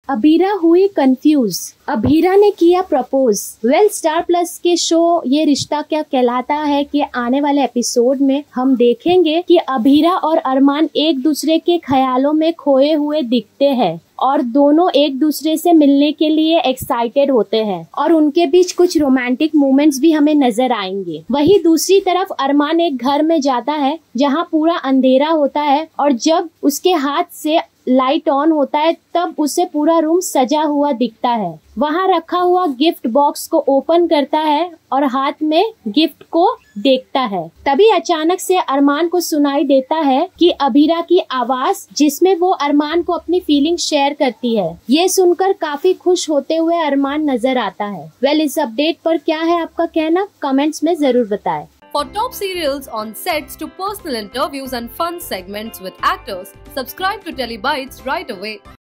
अबीरा हुई कंफ्यूज, अबीरा ने किया प्रपोज। स्टार प्लस के शो ये रिश्ता क्या कहलाता है कि आने वाले एपिसोड में हम देखेंगे कि अबीरा और अरमान एक दूसरे के ख्यालों में खोए हुए दिखते हैं और दोनों एक दूसरे से मिलने के लिए एक्साइटेड होते हैं और उनके बीच कुछ रोमांटिक मोमेंट्स भी हमें नजर आएंगे। वहीं दूसरी तरफ अरमान एक घर में जाता है जहां पूरा अंधेरा होता है और जब उसके हाथ से लाइट ऑन होता है तब उसे पूरा रूम सजा हुआ दिखता है। वहां रखा हुआ गिफ्ट बॉक्स को ओपन करता है और हाथ में गिफ्ट को देखता है। तभी अचानक से अरमान को सुनाई देता है कि अबीरा की आवाज, जिसमें वो अरमान को अपनी फीलिंग शेयर करती है। ये सुनकर काफी खुश होते हुए अरमान नजर आता है। इस अपडेट पर क्या है आपका कहना, कमेंट्स में जरूर बताएं। For top serials on sets to personal interviews and fun segments with actors, subscribe to Telebytes right away.